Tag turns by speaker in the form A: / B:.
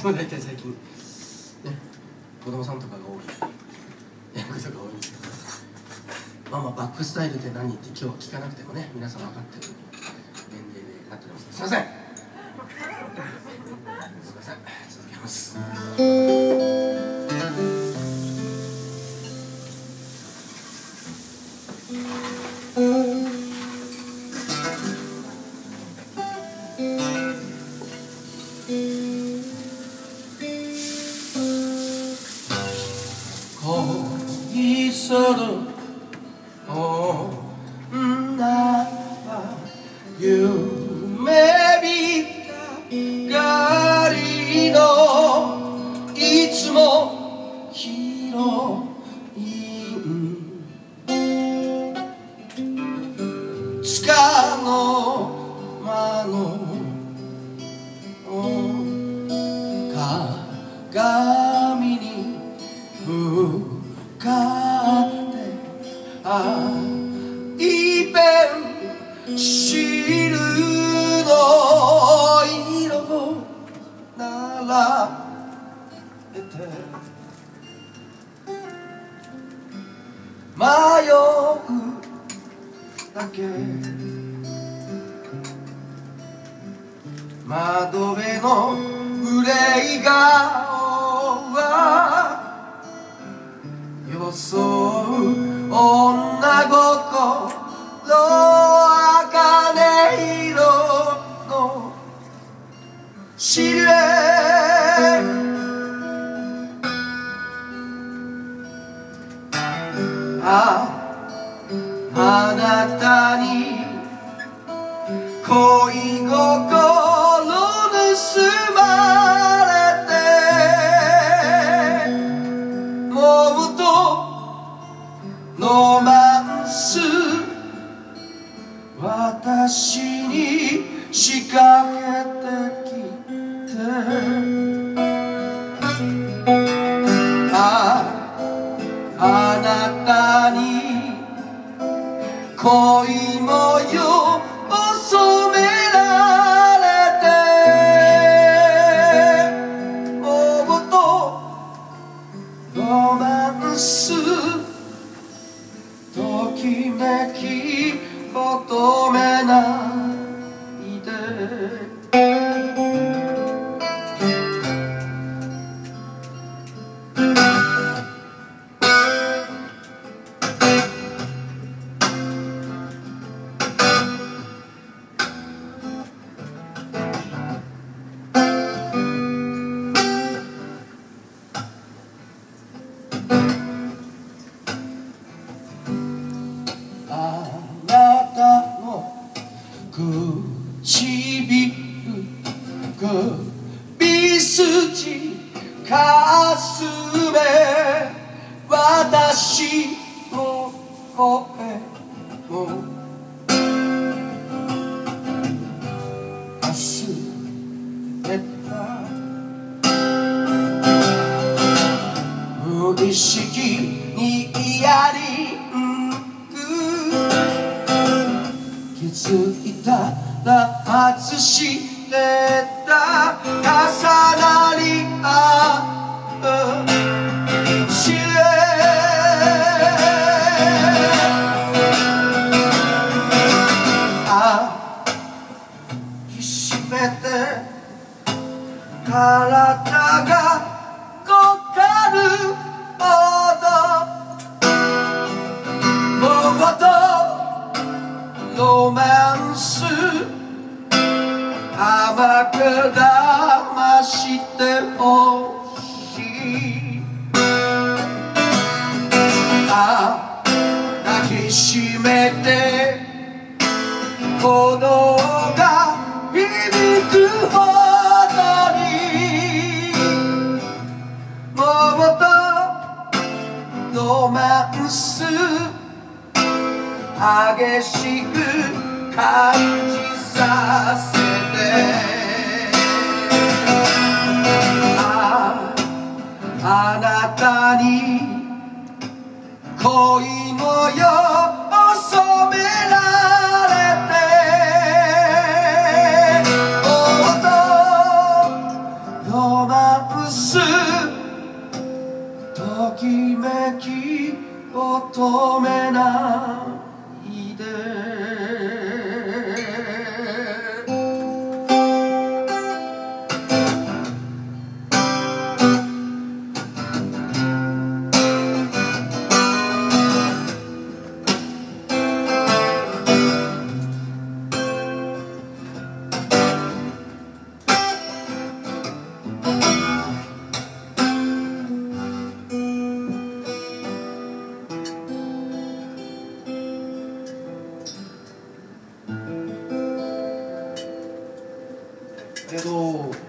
A: つも大体最近ね子供さんとかが多い役とか多いんですけど、バックスタイルって何って今日は聞かなくてもね皆さん分かってる年齢でなっております。すいません続けます。恋する女は夢見たがりのいつもヒロインつかの間の鏡に向かっていっぺんシルの色を並べて迷うだけ窓辺の憂い顔は装う女心茜色のシルエあなたに恋心盗まれてもっとロマンス私に仕掛けてきてあなたに恋模様を染められてもっとロマンスときめき求めないで首筋かすめ私の声を忘れた無意識にイヤリング気づいたら外してた重なり合うシルエ抱きしめて体がこかるほどもっとロマンス甘く騙してほしい抱きしめて鼓動が響くほどにもっとロマンス激しく感じさせてあなたに恋模様を染められてもっとロマンつときめきを止めないでありがとう。